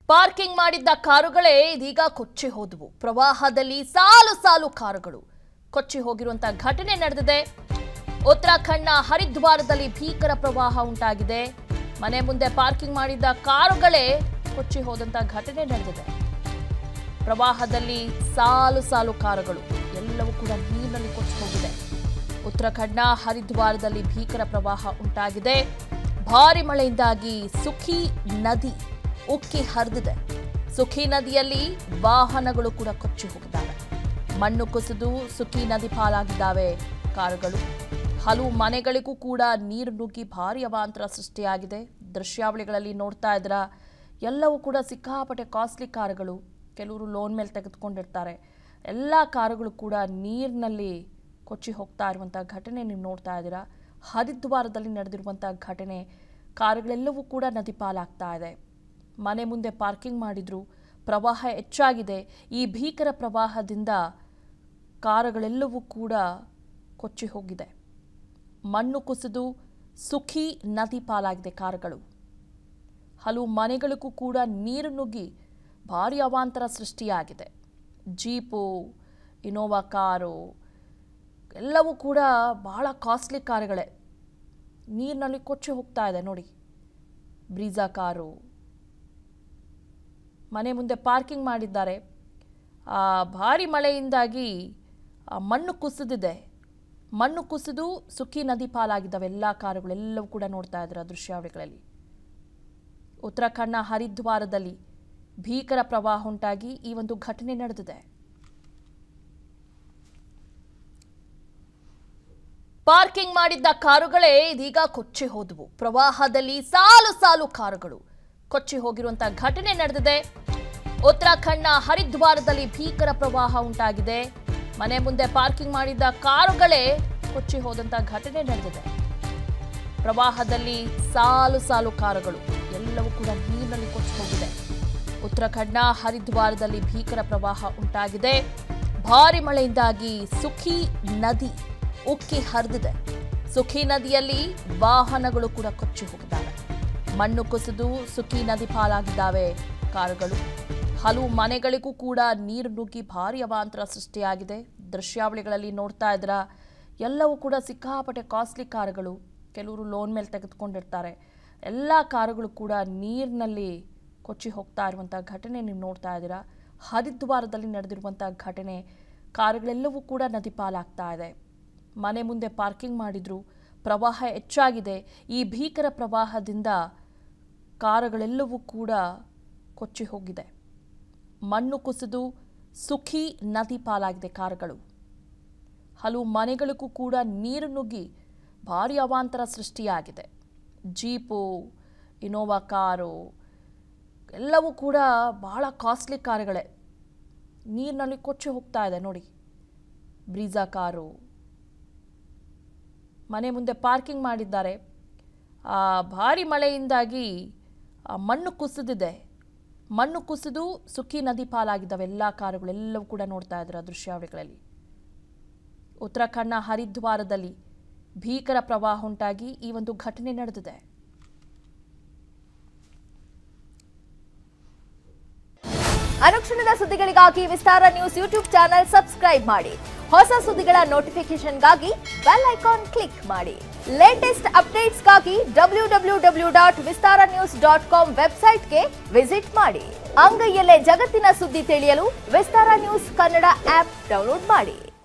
Parking ಮಾಡಿದ್ದ ಕಾರುಗಳೇ ಇದೀಗ ಕೊಚ್ಚಿ ಹೋದವು. ಪ್ರವಾಹದಲ್ಲಿ ಸಾಲು ಸಾಲು ಕಾರುಗಳು ಕೊಚ್ಚಿ ಹೋಗಿರುವಂತ ಘಟನೆ ನಡೆದಿದೆ. ಉತ್ತರಾಖಂಡ್ನ ಹರಿದ್ವಾರದಲ್ಲಿ ಭೀಕರ ಪ್ರವಾಹ ಉಂಟಾಗಿದೆ. ಮನೆ ಮುಂದೆ ಪಾರ್ಕಿಂಗ್ ಮಾಡಿದ್ದ ಕಾರುಗಳೇ ಕೊಚ್ಚಿ ಹೋದಂತ ಘಟನೆ ನಡೆದಿದೆ. ಪ್ರವಾಹದಲ್ಲಿ ಸಾಲು ಸಾಲು ಕಾರುಗಳು ಎಲ್ಲವೂ ಕೂಡ ನೀರಿನಲ್ಲಿ ಕೊಚ್ಚಿ ಹೋಗಿದೆ. ಉತ್ತರಾಖಂಡ್ನ ಹರಿದ್ವಾರದಲ್ಲಿ ಭೀಕರ ಪ್ರವಾಹ ಉಂಟಾಗಿದೆ. ಭಾರಿ ಮಳೆಯಿಂದಾಗಿ ಸುಖಿ ನದಿ ಉಕ್ಕಿ ಹರಿದಿದೆ. ಸುಖಿ ನದಿಯಲ್ಲಿ ವಾಹನಗಳು ಕೂಡ ಕೊಚ್ಚಿ ಹೋಗಿದ್ದಾವೆ. ಮಣ್ಣು ಕುಸಿದು ಸುಖಿ ನದಿ ಪಾಲಾಗಿದ್ದಾವೆ ಕಾರುಗಳು. ಹಲವು ಮನೆಗಳಿಗೂ ಕೂಡ ನೀರು ನುಗ್ಗಿ ಭಾರಿ ಅವಾಂತರ ಸೃಷ್ಟಿಯಾಗಿದೆ. ದೃಶ್ಯಾವಳಿಗಳಲ್ಲಿ ನೋಡ್ತಾ ಇದ್ರ ಎಲ್ಲವೂ ಕೂಡ ಸಿಕ್ಕಾಪಟ್ಟೆ ಕಾಸ್ಟ್ಲಿ ಕಾರುಗಳು. ಕೆಲವರು ಲೋನ್ ಮೇಲೆ ತೆಗೆದುಕೊಂಡಿರ್ತಾರೆ. ಎಲ್ಲ ಕಾರುಗಳು ಕೂಡ ನೀರಿನಲ್ಲಿ ಕೊಚ್ಚಿ ಹೋಗ್ತಾ ಇರುವಂಥ ಘಟನೆ ನೀವು ನೋಡ್ತಾ ಇದ್ದೀರಾ. ಹರಿದ್ವಾರದಲ್ಲಿ ನಡೆದಿರುವಂಥ ಘಟನೆ. ಕಾರುಗಳೆಲ್ಲವೂ ಕೂಡ ನದಿ ಪಾಲಾಗ್ತಾ ಇದೆ. ಮನೆ ಮುಂದೆ ಪಾರ್ಕಿಂಗ್ ಮಾಡಿದ್ರು. ಪ್ರವಾಹ ಹೆಚ್ಚಾಗಿದೆ. ಈ ಭೀಕರ ಪ್ರವಾಹದಿಂದ ಕಾರುಗಳೆಲ್ಲವೂ ಕೂಡ ಕೊಚ್ಚಿ ಹೋಗಿದೆ. ಮಣ್ಣು ಕುಸಿದು ಸುಖಿ ನದಿ ಪಾಲಾಗಿದೆ ಕಾರುಗಳು. ಹಲವು ಮನೆಗಳಿಗೂ ಕೂಡ ನೀರು ನುಗ್ಗಿ ಭಾರಿ ಅವಾಂತರ ಸೃಷ್ಟಿಯಾಗಿದೆ. ಜೀಪು, ಇನೋವಾ ಕಾರು ಎಲ್ಲವೂ ಕೂಡ ಬಹಳ ಕಾಸ್ಟ್ಲಿ ಕಾರುಗಳೇ ನೀರಿನಲ್ಲಿ ಕೊಚ್ಚಿ ಹೋಗ್ತಾ ಇದೆ ನೋಡಿ. ಬ್ರೀಜಾ ಕಾರು ಮನೆ ಮುಂದೆ ಪಾರ್ಕಿಂಗ್ ಮಾಡಿದ್ದಾರೆ. ಭಾರಿ ಮಳೆಯಿಂದಾಗಿ ಮಣ್ಣು ಕುಸಿದಿದೆ. ಮಣ್ಣು ಕುಸಿದು ಸುಖಿ ನದಿ ಪಾಲಾಗಿದ್ದಾವೆ ಎಲ್ಲ ಕಾರುಗಳು. ಎಲ್ಲವೂ ಕೂಡ ನೋಡ್ತಾ ಇದ್ದಾರೆ ದೃಶ್ಯಾವಳಿಗಳಲ್ಲಿ. ಉತ್ತರಾಖಂಡ್ನ ಹರಿದ್ವಾರದಲ್ಲಿ ಭೀಕರ ಪ್ರವಾಹ ಉಂಟಾಗಿ ಈ ಒಂದು ಘಟನೆ ನಡೆದಿದೆ. ಪಾರ್ಕಿಂಗ್ ಮಾಡಿದ್ದ ಕಾರುಗಳೇ ಇದೀಗ ಕೊಚ್ಚಿ ಹೋದವು. ಪ್ರವಾಹದಲ್ಲಿ ಸಾಲು ಸಾಲು ಕಾರುಗಳು ಕೊಚ್ಚಿ ಹೋಗಿರುವಂತ ಘಟನೆ ನಡೆದಿದೆ. ಉತ್ತರಾಖಂಡ್ನ ಹರಿದ್ವಾರದಲ್ಲಿ ಭೀಕರ ಪ್ರವಾಹ ಉಂಟಾಗಿದೆ. ಮನೆ ಮುಂದೆ ಪಾರ್ಕಿಂಗ್ ಮಾಡಿದ್ದ ಕಾರುಗಳೇ ಕೊಚ್ಚಿ ಹೋದಂತ ಘಟನೆ ನಡೆದಿದೆ. ಪ್ರವಾಹದಲ್ಲಿ ಸಾಲು ಸಾಲು ಕಾರುಗಳು ಎಲ್ಲವೂ ಕೂಡ ನೀರಿನಲ್ಲಿ ಕೊಚ್ಚಿ ಹೋಗಿದೆ. ಉತ್ತರಾಖಂಡ್ನ ಹರಿದ್ವಾರದಲ್ಲಿ ಭೀಕರ ಪ್ರವಾಹ ಉಂಟಾಗಿದೆ. ಭಾರಿ ಮಳೆಯಿಂದಾಗಿ ಸುಖಿ ನದಿ ಉಕ್ಕಿ ಹರಿದಿದೆ. ಸುಖಿ ನದಿಯಲ್ಲಿ ವಾಹನಗಳು ಕೂಡ ಕೊಚ್ಚಿ ಹೋಗಿದ್ದಾವೆ. ಮಣ್ಣು ಕುಸಿದು ಸುಖಿ ನದಿ ಪಾಲಾಗಿದ್ದಾವೆ ಕಾರುಗಳು. ಹಲವು ಮನೆಗಳಿಗೂ ಕೂಡ ನೀರು ನುಗ್ಗಿ ಭಾರಿ ಅವಾಂತರ ಸೃಷ್ಟಿಯಾಗಿದೆ. ದೃಶ್ಯಾವಳಿಗಳಲ್ಲಿ ನೋಡ್ತಾ ಇದ್ರ ಎಲ್ಲವೂ ಕೂಡ ಸಿಕ್ಕಾಪಟ್ಟೆ ಕಾಸ್ಟ್ಲಿ ಕಾರುಗಳು. ಕೆಲವರು ಲೋನ್ ಮೇಲೆ ತೆಗೆದುಕೊಂಡಿರ್ತಾರೆ. ಎಲ್ಲ ಕಾರುಗಳು ಕೂಡ ನೀರಿನಲ್ಲಿ ಕೊಚ್ಚಿ ಹೋಗ್ತಾ ಇರುವಂಥ ಘಟನೆ ನೀವು ನೋಡ್ತಾ ಇದ್ದೀರಾ. ಹರಿದ್ವಾರದಲ್ಲಿ ನಡೆದಿರುವಂಥ ಘಟನೆ. ಕಾರುಗಳೆಲ್ಲವೂ ಕೂಡ ನದಿ ಪಾಲಾಗ್ತಾ ಇದೆ. ಮನೆ ಮುಂದೆ ಪಾರ್ಕಿಂಗ್ ಮಾಡಿದ್ರು. ಪ್ರವಾಹ ಹೆಚ್ಚಾಗಿದೆ. ಈ ಭೀಕರ ಪ್ರವಾಹದಿಂದ ಕಾರುಗಳೆಲ್ಲವೂ ಕೂಡ ಕೊಚ್ಚಿ ಹೋಗಿದೆ. ಮಣ್ಣು ಕುಸಿದು ಸುಖಿ ನದಿ ಪಾಲಾಗಿದೆ ಕಾರುಗಳು. ಹಲವು ಮನೆಗಳಿಗೂ ಕೂಡ ನೀರು ನುಗ್ಗಿ ಭಾರಿ ಅವಾಂತರ ಸೃಷ್ಟಿಯಾಗಿದೆ. ಜೀಪು, ಇನೋವಾ ಕಾರು ಎಲ್ಲವೂ ಕೂಡ ಬಹಳ ಕಾಸ್ಟ್ಲಿ ಕಾರುಗಳೇ ನೀರಿನಲ್ಲಿ ಕೊಚ್ಚಿ ಹೋಗ್ತಾ ಇದೆ ನೋಡಿ. ಬ್ರೀಜಾ ಕಾರು ಮನೆ ಮುಂದೆ ಪಾರ್ಕಿಂಗ್ ಮಾಡಿದ್ದಾರೆ. ಭಾರಿ ಮಳೆಯಿಂದಾಗಿ ಮಣ್ಣು ಕುಸಿದಿದೆ. ಮಣ್ಣು ಕುಸಿದು ಸುಖಿ ನದಿ ಪಾಲಾಗಿದ್ದಾವೆ ಎಲ್ಲ ಕಾರುಗಳು. ಎಲ್ಲವೂ ಕೂಡ ನೋಡ್ತಾ ಇದ್ದಾರೆ ದೃಶ್ಯಾವಳಿಗಳಲ್ಲಿ. ಉತ್ತರಾಖಂಡ್ನ ಹರಿದ್ವಾರದಲ್ಲಿ ಭೀಕರ ಪ್ರವಾಹ ಉಂಟಾಗಿ ಈ ಒಂದು ಘಟನೆ ನಡೆದಿದೆ. ಅನುಕ್ಷಣದ ಸುದ್ದಿಗಳಿಗಾಗಿ Vistara news YouTube channel subscribe ಮಾಡಿ. ಹೊಸ ಸುದ್ದಿಗಳ ನೋಟಿಫಿಕೇಶನ್ಗಾಗಿ ಬೆಲ್ ಐಕಾನ್ ಕ್ಲಿಕ್ ಮಾಡಿ. ಲೇಟೆಸ್ಟ್ ಅಪ್ಡೇಟ್ಸ್ಗಾಗಿ www.vistaranews.com ವೆಬ್ಸೈಟ್ಗೆ ವಿಸಿಟ್ ಮಾಡಿ. ಅಂಗೈಯಲ್ಲೇ ಜಗತ್ತಿನ ಸುದ್ದಿ ತಿಳಿಯಲು Vistara news Kannada app download ಮಾಡಿ.